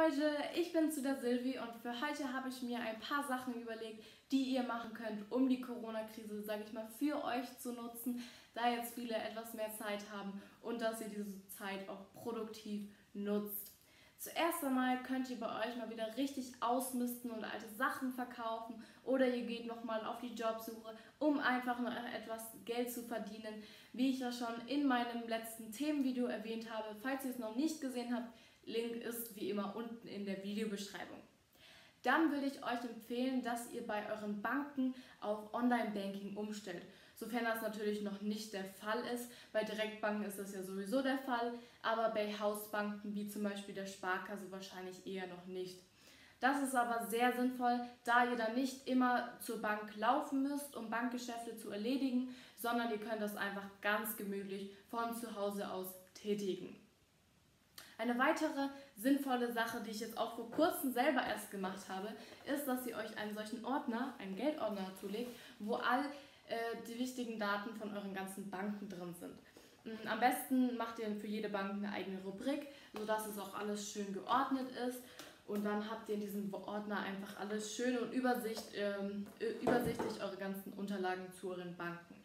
Leute, ich bin's wieder Silvi und für heute habe ich mir ein paar Sachen überlegt, die ihr machen könnt, um die Corona-Krise, sage ich mal, für euch zu nutzen, da jetzt viele etwas mehr Zeit haben und dass ihr diese Zeit auch produktiv nutzt. Zuerst einmal könnt ihr bei euch mal wieder richtig ausmisten und alte Sachen verkaufen oder ihr geht nochmal auf die Jobsuche, um einfach noch etwas Geld zu verdienen, wie ich das schon in meinem letzten Themenvideo erwähnt habe. Falls ihr es noch nicht gesehen habt, Link ist wie immer unten in der Videobeschreibung. Dann würde ich euch empfehlen, dass ihr bei euren Banken auf Online-Banking umstellt. Sofern das natürlich noch nicht der Fall ist. Bei Direktbanken ist das ja sowieso der Fall, aber bei Hausbanken wie zum Beispiel der Sparkasse wahrscheinlich eher noch nicht. Das ist aber sehr sinnvoll, da ihr dann nicht immer zur Bank laufen müsst, um Bankgeschäfte zu erledigen, sondern ihr könnt das einfach ganz gemütlich von zu Hause aus tätigen. Eine weitere sinnvolle Sache, die ich jetzt auch vor kurzem selber erst gemacht habe, ist, dass ihr euch einen solchen Ordner, einen Geldordner zulegt, wo all die wichtigen Daten von euren ganzen Banken drin sind. Am besten macht ihr für jede Bank eine eigene Rubrik, sodass es auch alles schön geordnet ist. Und dann habt ihr in diesem Ordner einfach alles schön und übersichtlich eure ganzen Unterlagen zu euren Banken.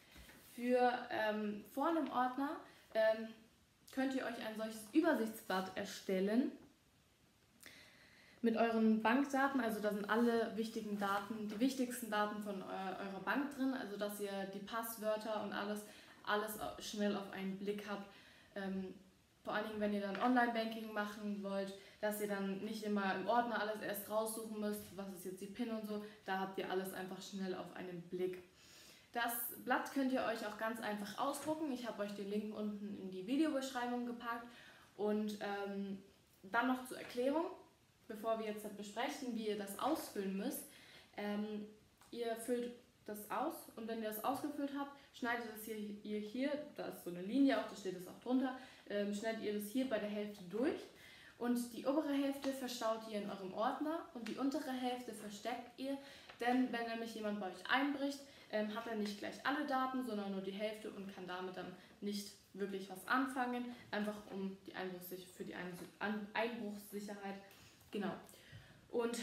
Vorne im Ordner könnt ihr euch ein solches Übersichtsblatt erstellen mit euren Bankdaten, also da sind alle wichtigen Daten, die wichtigsten Daten von eurer Bank drin, also dass ihr die Passwörter und alles schnell auf einen Blick habt. Vor allen Dingen, wenn ihr dann Online-Banking machen wollt, dass ihr dann nicht immer im Ordner alles erst raussuchen müsst, was ist jetzt die PIN und so, da habt ihr alles einfach schnell auf einen Blick. Das Blatt könnt ihr euch auch ganz einfach ausdrucken. Ich habe euch den Link unten in die Videobeschreibung gepackt. Und dann noch zur Erklärung, bevor wir jetzt besprechen, wie ihr das ausfüllen müsst. Ihr füllt das aus und wenn ihr das ausgefüllt habt, schneidet es ihr hier, da ist so eine Linie auch, da steht es auch drunter, schneidet ihr das hier bei der Hälfte durch. Und die obere Hälfte verstaut ihr in eurem Ordner und die untere Hälfte versteckt ihr, denn wenn nämlich jemand bei euch einbricht, hat er nicht gleich alle Daten, sondern nur die Hälfte und kann damit dann nicht wirklich was anfangen, einfach um die Einbruchssicherheit. Genau. Und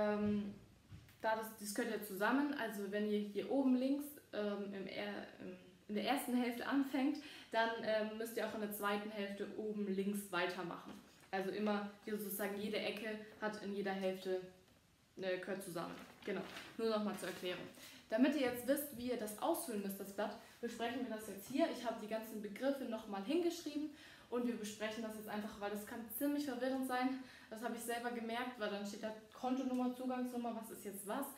das gehört ja zusammen, also wenn ihr hier oben links in der ersten Hälfte anfängt, dann müsst ihr auch in der zweiten Hälfte oben links weitermachen. Also immer hier sozusagen jede Ecke hat in jeder Hälfte gehört zusammen. Genau, nur nochmal zur Erklärung. Damit ihr jetzt wisst, wie ihr das ausfüllen müsst, das Blatt, besprechen wir das jetzt hier. Ich habe die ganzen Begriffe nochmal hingeschrieben und wir besprechen das jetzt einfach, weil das kann ziemlich verwirrend sein. Das habe ich selber gemerkt, weil dann steht da Kontonummer, Zugangsnummer, was ist jetzt was,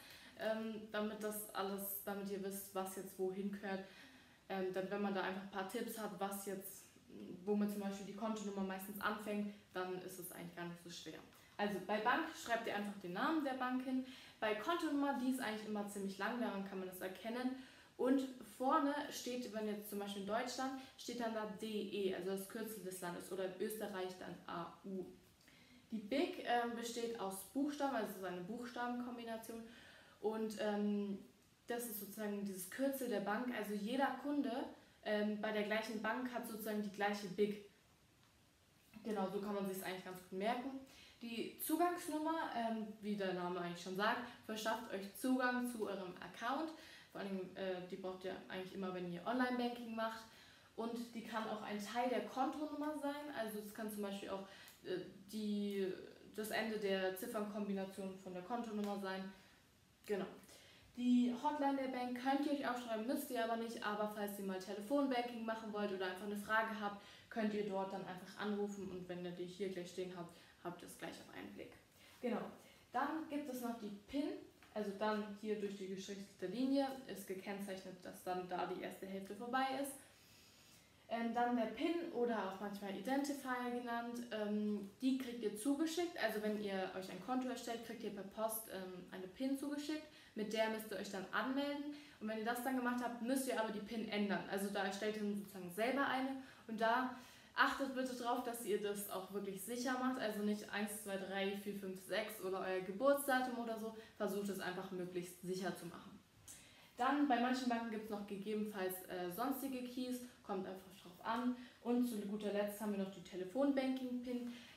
damit ihr wisst, was jetzt wohin gehört. Dann, wenn man da einfach ein paar Tipps hat, womit zum Beispiel die Kontonummer meistens anfängt, dann ist es eigentlich gar nicht so schwer. Also bei Bank schreibt ihr einfach den Namen der Bank hin. Bei Kontonummer, die ist eigentlich immer ziemlich lang, daran kann man das erkennen. Und vorne steht, wenn jetzt zum Beispiel in Deutschland, steht dann da DE, also das Kürzel des Landes, oder in Österreich dann AU. Die BIC besteht aus Buchstaben, also es ist eine Buchstabenkombination. Und das ist sozusagen dieses Kürzel der Bank, also jeder Kunde bei der gleichen Bank hat sozusagen die gleiche BIC. Genau, so kann man sich es eigentlich ganz gut merken. Die Zugangsnummer, wie der Name eigentlich schon sagt, verschafft euch Zugang zu eurem Account. Vor allem, die braucht ihr eigentlich immer, wenn ihr Online-Banking macht. Und die kann auch ein Teil der Kontonummer sein. Also es kann zum Beispiel auch das Ende der Ziffernkombination von der Kontonummer sein. Genau. Die Hotline der Bank könnt ihr euch aufschreiben, müsst ihr aber nicht. Aber falls ihr mal Telefonbanking machen wollt oder einfach eine Frage habt, könnt ihr dort dann einfach anrufen. Und wenn ihr die hier gleich stehen habt, habt ihr es gleich auf einen Blick. Genau. Dann gibt es noch die PIN, also dann hier durch die gestrichelte Linie ist gekennzeichnet, dass dann da die erste Hälfte vorbei ist. Dann der PIN oder auch manchmal Identifier genannt, die kriegt ihr zugeschickt. Also wenn ihr euch ein Konto erstellt, kriegt ihr per Post eine PIN zugeschickt, mit der müsst ihr euch dann anmelden. Und wenn ihr das dann gemacht habt, müsst ihr aber die PIN ändern. Also da erstellt ihr sozusagen selber eine und da achtet bitte darauf, dass ihr das auch wirklich sicher macht, also nicht 1, 2, 3, 4, 5, 6 oder euer Geburtsdatum oder so, versucht es einfach möglichst sicher zu machen. Dann bei manchen Banken gibt es noch gegebenenfalls sonstige Keys, kommt einfach drauf an. Und zu guter Letzt haben wir noch die Telefonbanking-PIN.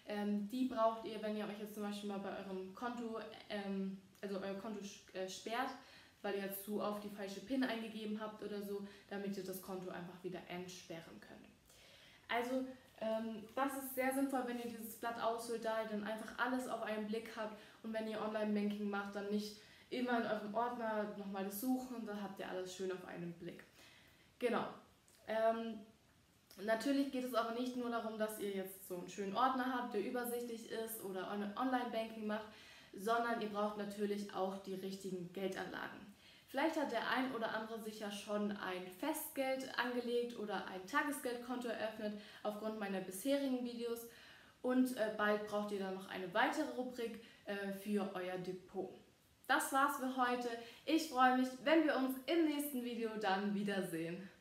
Die braucht ihr, wenn ihr euch jetzt zum Beispiel mal bei eurem Konto, also euer Konto sperrt, weil ihr jetzt zu oft die falsche PIN eingegeben habt oder so, damit ihr das Konto einfach wieder entsperren könnt. Also das ist sehr sinnvoll, wenn ihr dieses Blatt ausfüllt, da ihr dann einfach alles auf einen Blick habt und wenn ihr Online-Banking macht, dann nicht immer in eurem Ordner nochmal das suchen, dann habt ihr alles schön auf einen Blick. Genau. Natürlich geht es aber nicht nur darum, dass ihr jetzt so einen schönen Ordner habt, der übersichtlich ist oder Online-Banking macht, sondern ihr braucht natürlich auch die richtigen Geldanlagen. Vielleicht hat der ein oder andere sich ja schon ein Festgeld angelegt oder ein Tagesgeldkonto eröffnet aufgrund meiner bisherigen Videos und bald braucht ihr dann noch eine weitere Rubrik für euer Depot. Das war's für heute. Ich freue mich, wenn wir uns im nächsten Video dann wiedersehen.